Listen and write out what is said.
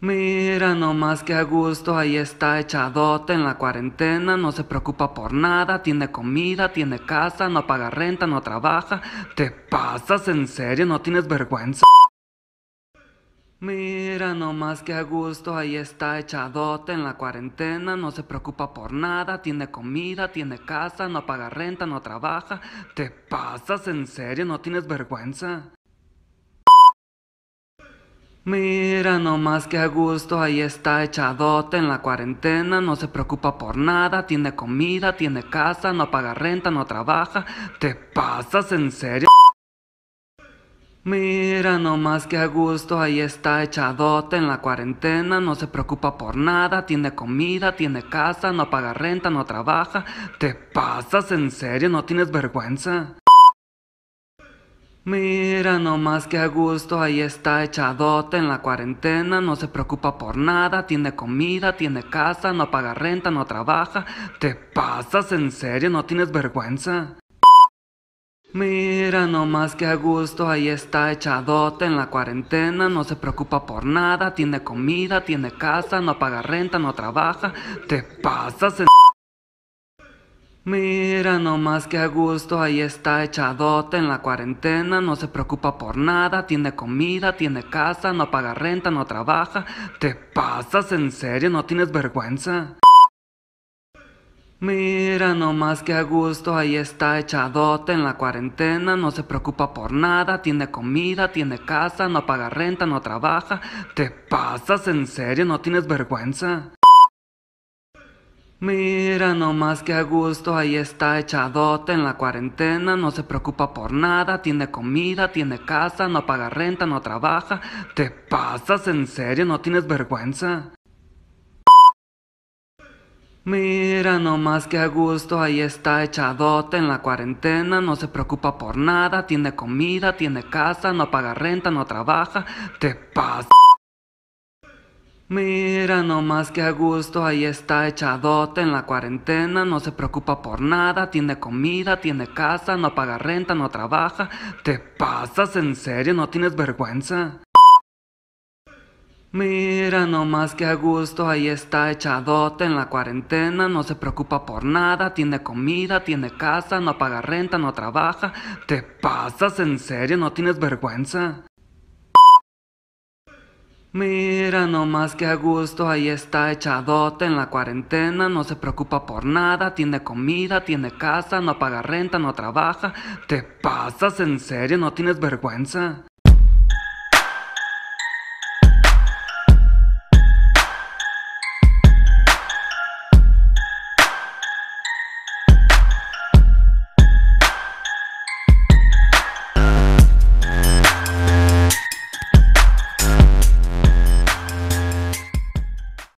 Mira nomás que a gusto, ahí está echadote en la cuarentena, no se preocupa por nada, tiene comida, tiene casa, no paga renta, no trabaja. ¿Te pasas en serio? ¿No tienes vergüenza? Mira nomás que a gusto, ahí está echadote en la cuarentena, no se preocupa por nada, tiene comida, tiene casa, no paga renta, no trabaja. ¿Te pasas en serio? ¿No tienes vergüenza? Mira nomás que a gusto, ahí está echadote en la cuarentena, no se preocupa por nada, tiene comida, tiene casa, no paga renta, no trabaja. ¿Te pasas en serio? Mira nomás que a gusto, ahí está echadote en la cuarentena, no se preocupa por nada, tiene comida, tiene casa, no paga renta, no trabaja. ¿Te pasas en serio? ¿No tienes vergüenza? Mira nomás que a gusto, ahí está echadote en la cuarentena, no se preocupa por nada, tiene comida, tiene casa, no paga renta, no trabaja. ¿Te pasas en serio? ¿No tienes vergüenza? Mira nomás que a gusto, ahí está echadote en la cuarentena, no se preocupa por nada, tiene comida, tiene casa, no paga renta, no trabaja. ¿Te pasas en... Mira nomás que a gusto, ahí está echadote en la cuarentena, no se preocupa por nada, tiene comida, tiene casa, no paga renta, no trabaja. ¿Te pasas en serio? ¿No tienes vergüenza? Mira nomás que a gusto, ahí está echadote en la cuarentena, no se preocupa por nada, tiene comida, tiene casa, no paga renta, no trabaja. ¿Te pasas en serio? ¿No tienes vergüenza? Mira nomás que a gusto, ahí está echadote en la cuarentena, no se preocupa por nada, tiene comida, tiene casa, no paga renta, no trabaja. ¿Te pasas en serio? ¿No tienes vergüenza? Mira nomás que a gusto, ahí está echadote en la cuarentena, no se preocupa por nada, tiene comida, tiene casa, no paga renta, no trabaja. ¿Te pasas? Mira nomás que a gusto, ahí está echadote en la cuarentena, no se preocupa por nada, tiene comida, tiene casa, no paga renta, no trabaja. ¿Te pasas en serio? ¿No tienes vergüenza? Mira nomás que a gusto, ahí está echadote en la cuarentena, no se preocupa por nada, tiene comida, tiene casa, no paga renta, no trabaja. ¿Te pasas en serio? ¿No tienes vergüenza? Mira nomás que a gusto, ahí está echadote en la cuarentena, no se preocupa por nada, tiene comida, tiene casa, no paga renta, no trabaja. ¿Te pasas en serio? ¿No tienes vergüenza?